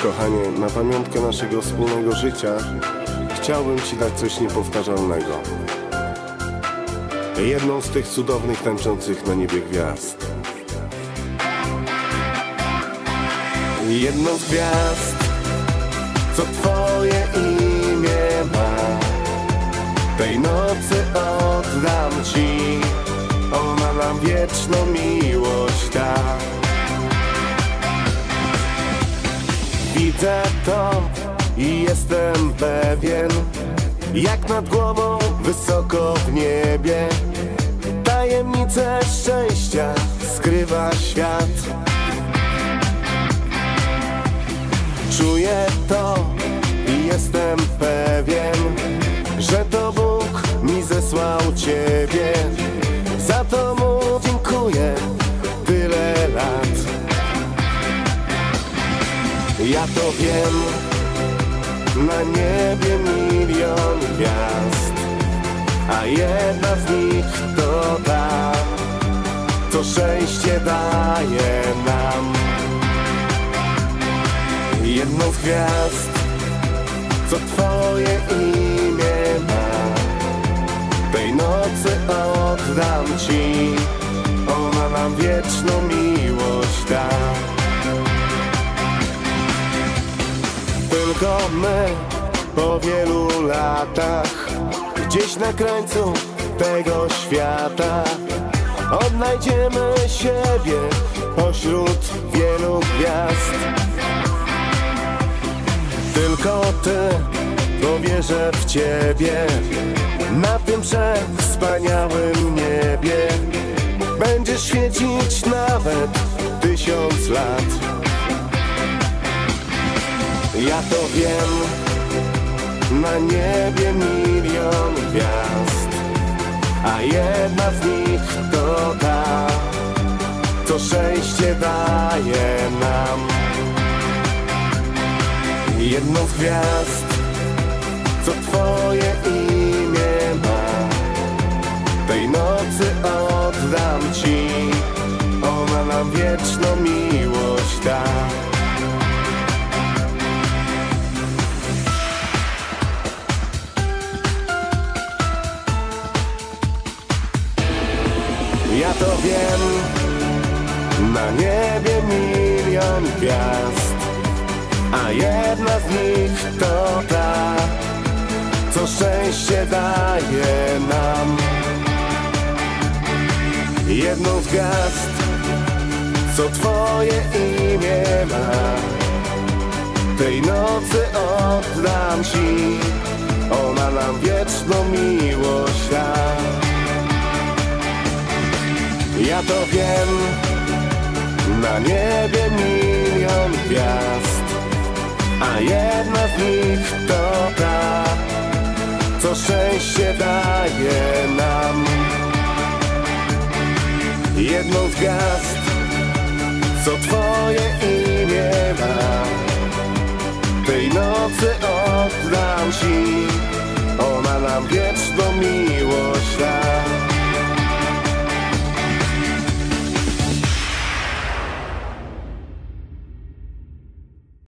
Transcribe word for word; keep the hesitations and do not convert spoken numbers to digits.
Kochanie, na pamiątkę naszego wspólnego życia chciałbym Ci dać coś niepowtarzalnego. Jedną z tych cudownych, tańczących na niebie gwiazd. Jedną z gwiazd, co Twoje imię ma. Tej nocy oddam Ci, ona nam wieczną miłość da. Widzę to i jestem pewien, jak nad głową wysoko w niebie tajemnice szczęścia skrywa świat. Czuję to i jestem pewien, że to Bóg mi zesłał Ciebie. Za to Mu dziękuję tyle lat. Ja to wiem, na niebie milion gwiazd, a jedna z nich to ta, co szczęście daje nam. Jedną z gwiazd, co Twoje imię ma. Tej nocy oddam Ci, ona nam wieczną miłość da. Tylko my po wielu latach, gdzieś na krańcu tego świata, odnajdziemy siebie pośród wielu gwiazd. Tylko Ty, bo wierzę w Ciebie, na tym przewspaniałym niebie będziesz świecić nawet tysiąc lat. Ja to wiem, na niebie milion gwiazd, a jedna z nich to ta, co szczęście daje nam. Jedną z gwiazd, co Twoje imię ma. Tej nocy oddam Ci, ona nam wieczną miłość da. Ja to wiem, na niebie milion gwiazd, a jedna z nich to ta, co szczęście daje nam. Jedną z gwiazd, co Twoje imię ma. Tej nocy oddam Ci, ona nam wieczną miłość da. Ja to wiem, na niebie milion gwiazd, a jedna z nich to ta, co szczęście daje nam. Jedną z gwiazd, co Twoje imię ma. Tej nocy oddam Ci, ona nam wieczną miłość da.